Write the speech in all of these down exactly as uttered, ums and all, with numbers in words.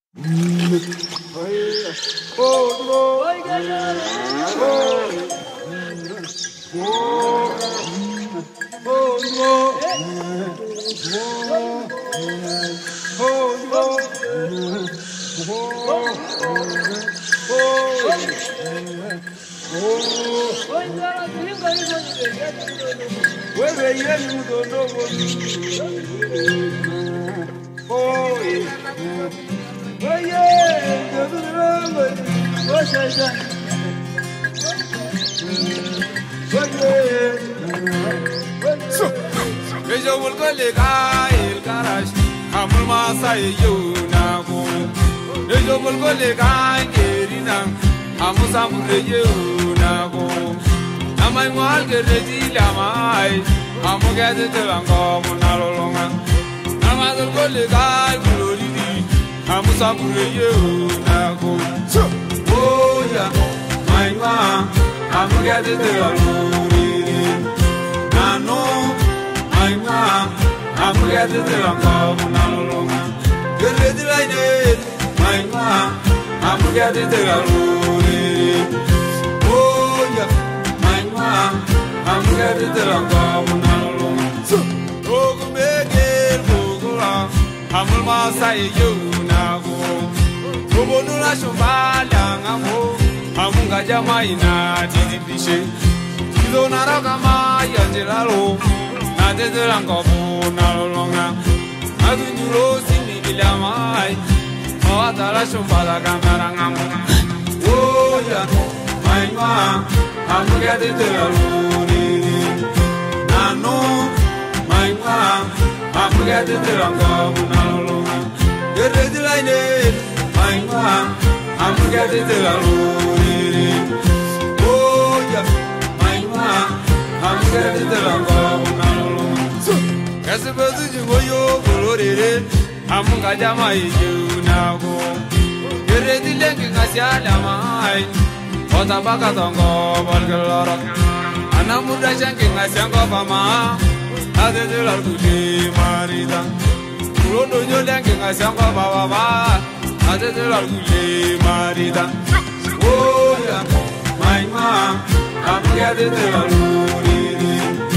Yo will go le el garage, amul masai yo na go. Yo will go le gerina, amusam re yo na go. Amai mal geredi la mai, amugade de lango monalonga. Amador go le glori, amusam re yo na go. Oh ya, mai ma, amugade de lango. Nano. I'm glad that I'm coming along. You're ready like it, my ma. I'm glad that I'm rolling. Oh, yeah, my ma. I'm glad that I'm coming along. Oh, go make it, go on. I'm on my side, you now. Go, go, no, I shall buy young. I'm going to my night, did it be? You don't know my Yangelalo. Ade de lango na longa, adu nyuro sini bilamai, o atala shumbala kamaranga. Oh ya, my ma, amuga de de luni, nano, my ma, amuga de de lango na longa. Yere de laine, my ma, amuga de de luni. Oh ya, my ma, amuga de de lango na longa. Kasabatu jugoyo kolorere amunga jama iju nago yere dilengi ngasiala mai ota baka tongo balgaloro anamuda jangi ngasiango pama ade de la gudi marida ulondo nyolengi ngasiango baba ade de la gudi marida oh ya my ma amunga de de la gudi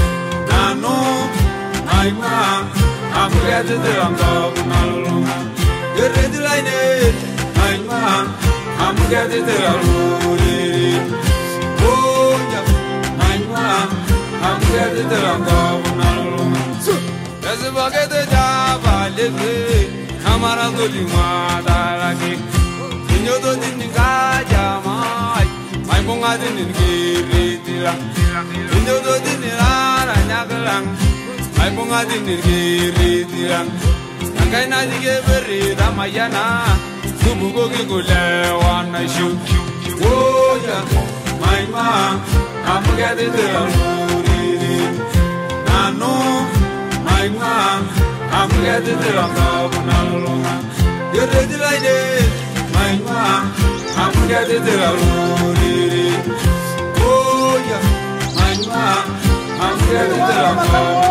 nano my ma, I'm glad that I'm coming along. You're ready like it, my ma. I'm glad that I'm rolling. Oh, yeah, my ma. I'm glad that I'm coming along. There's a bucket of Java, live I'm around the Limadaki. In your didn't get my bunga didn't give it. In your didn't run, I bunga dinirgiri dirang, angkai na digeveri ramayana, subugo gigule wana shu. Oh ya, my ma, I'm getting the luri. Nano, my ma, I'm getting the langa. You're ready like it, my ma, I'm getting the luri. Oh ya, my ma, I'm getting the langa.